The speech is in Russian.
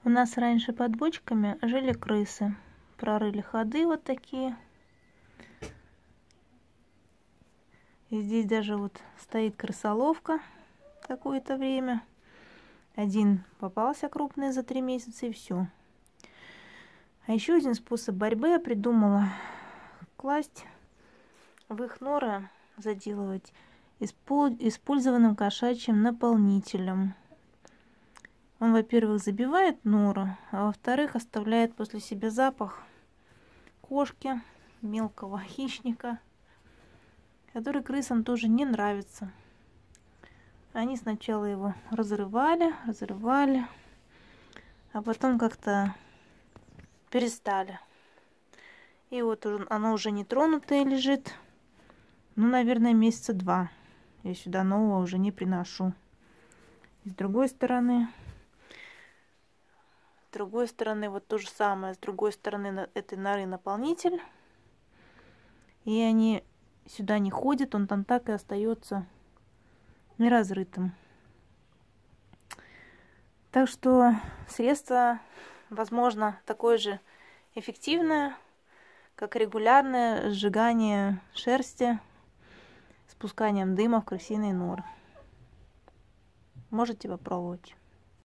У нас раньше под бочками жили крысы. Прорыли ходы вот такие. И здесь даже вот стоит крысоловка какое-то время. Один попался крупный за 3 месяца и все. А еще один способ борьбы я придумала. Класть в их норы, заделывать использованным кошачьим наполнителем. Он, во-первых, забивает нору, а во-вторых, оставляет после себя запах кошки, мелкого хищника, который крысам тоже не нравится. Они сначала его разрывали, а потом как-то перестали. И вот оно уже не тронутое лежит. Ну, наверное, месяца 2. Я сюда нового уже не приношу. И с другой стороны вот то же самое. С другой стороны этой норы наполнитель. И они сюда не ходят. Он там так и остается неразрытым. Так что средство, возможно, такое же эффективное, как регулярное сжигание шерсти с пусканием дыма в крысиные норы. Можете попробовать.